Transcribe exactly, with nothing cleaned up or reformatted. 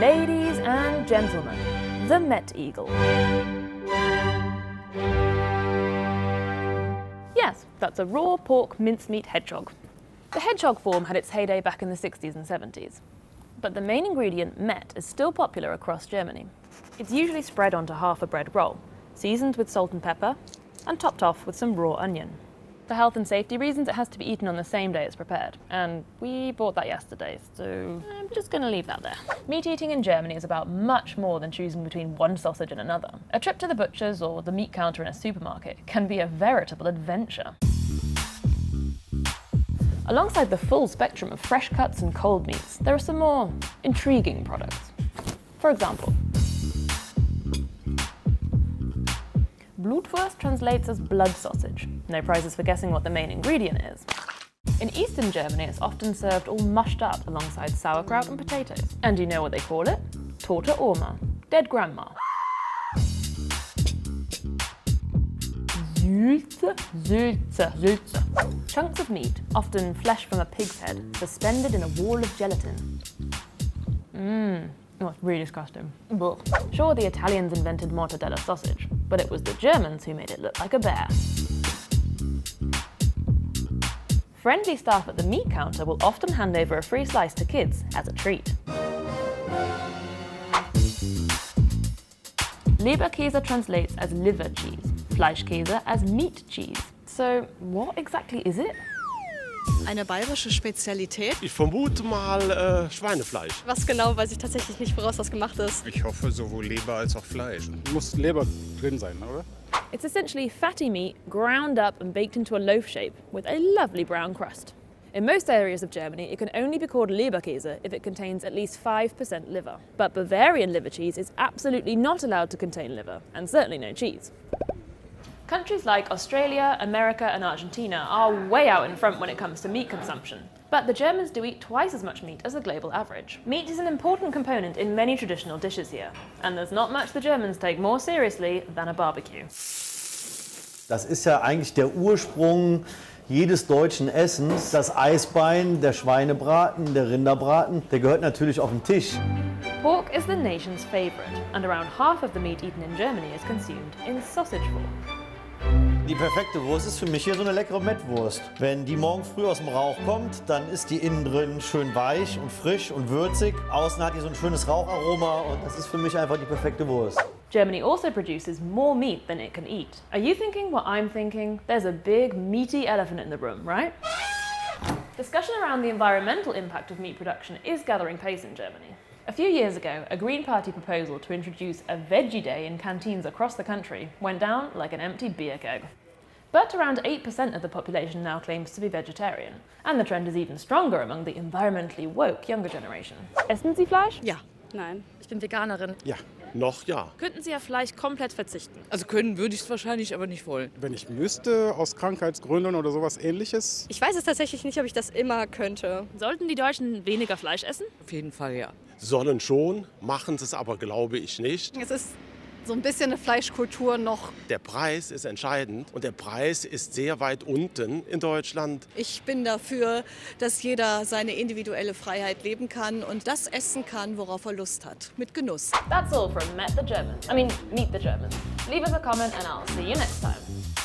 Ladies and gentlemen, the Met Eagle. Yes, that's a raw pork mincemeat hedgehog. The hedgehog form had its heyday back in the sixties and seventies. But the main ingredient, Met, is still popular across Germany. It's usually spread onto half a bread roll, seasoned with salt and pepper, and topped off with some raw onion. For health and safety reasons, it has to be eaten on the same day it's prepared. And we bought that yesterday, so I'm just gonna leave that there. Meat eating in Germany is about much more than choosing between one sausage and another. A trip to the butcher's or the meat counter in a supermarket can be a veritable adventure. Alongside the full spectrum of fresh cuts and cold meats, there are some more intriguing products. For example, Blutwurst translates as blood sausage. No prizes for guessing what the main ingredient is. In Eastern Germany, it's often served all mushed up alongside sauerkraut and potatoes. And do you know what they call it? Tote Oma, dead grandma. Sülze, Sülze, Sülze. Chunks of meat, often flesh from a pig's head, suspended in a wall of gelatin. Mmm. Oh, it's really disgusting. Ugh. Sure, the Italians invented mortadella sausage, but it was the Germans who made it look like a bear. Friendly staff at the meat counter will often hand over a free slice to kids as a treat. Leberkäse translates as liver cheese, Fleischkäse as meat cheese. So, what exactly is it? Eine bayerische Spezialität. Ich vermute mal äh, Schweinefleisch. Was genau, weiß ich tatsächlich nicht, woraus das gemacht ist. Ich hoffe sowohl Leber als auch Fleisch. Muss Leber drin sein, oder? It's essentially fatty meat ground up and baked into a loaf shape with a lovely brown crust. In most areas of Germany, it can only be called Leberkäse if it contains at least five percent liver. But Bavarian liver cheese is absolutely not allowed to contain liver, and certainly no cheese. Countries like Australia, America and Argentina are way out in front when it comes to meat consumption. But the Germans do eat twice as much meat as the global average. Meat is an important component in many traditional dishes here, and there's not much the Germans take more seriously than a barbecue. Das ist ja eigentlich der Ursprung jedes deutschen Essens. Das Eisbein, der Schweinebraten, der Rinderbraten, der gehört natürlich auf den Tisch. Pork is the nation's favorite, and around half of the meat eaten in Germany is consumed in sausage form. Die perfekte Wurst ist für mich hier so eine leckere Mettwurst. Wenn die morgen früh aus dem Rauch kommt, dann ist die innen drin schön weich und frisch und würzig. Außen hat die so ein schönes Raucharoma und das ist für mich einfach die perfekte Wurst. Germany also produces more meat than it can eat. Are you thinking what I'm thinking? There's a big, meaty elephant in the room, right? Discussion around the environmental impact of meat production is gathering pace in Germany. A few years ago, a Green Party proposal to introduce a veggie day in canteens across the country went down like an empty beer keg. But around eight percent of the population now claims to be vegetarian. And the trend is even stronger among the environmentally woke younger generation. Essen Sie Fleisch? Ja. Nein, ich bin Veganerin. Ja, noch ja. Könnten Sie auf Fleisch komplett verzichten? Also können würde ich es wahrscheinlich, aber nicht wollen. Wenn ich müsste, aus Krankheitsgründen oder sowas Ähnliches. Ich weiß es tatsächlich nicht, ob ich das immer könnte. Sollten die Deutschen weniger Fleisch essen? Auf jeden Fall, ja. Sollen schon, machen es aber, glaube ich, nicht. Es ist so ein bisschen eine Fleischkultur noch. Der Preis ist entscheidend und der Preis ist sehr weit unten in Deutschland. Ich bin dafür, dass jeder seine individuelle Freiheit leben kann und das essen kann, worauf er Lust hat. Mit Genuss. That's all from Met the Germans. I mean, Meet the Germans. Leave us a comment and I'll see you next time.